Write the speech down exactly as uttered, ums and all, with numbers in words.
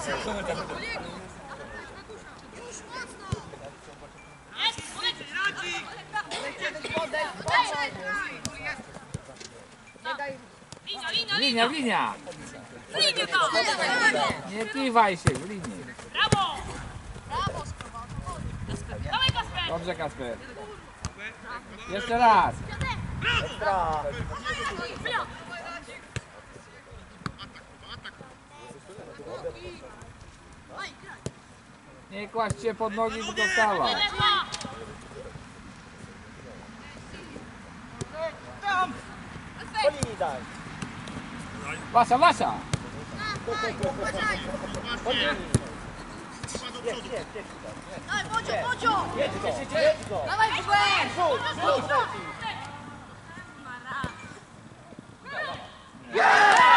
Linia, linia! Nie kiwaj się, w linii. Brawo! Dobrze, Kasper. Jeszcze raz. Ekstra! Nie kładź się pod nogi, tylko wstawaj. Po linii daj! Wasza, wasza! Po linii! Jedź, jedź, jedź tutaj. Daj, Bodzio, Bodzio! Jedź go, jedź go! Dawaj, Bubek! Rzuć, rzuć, rzuć! Mara! Yeah!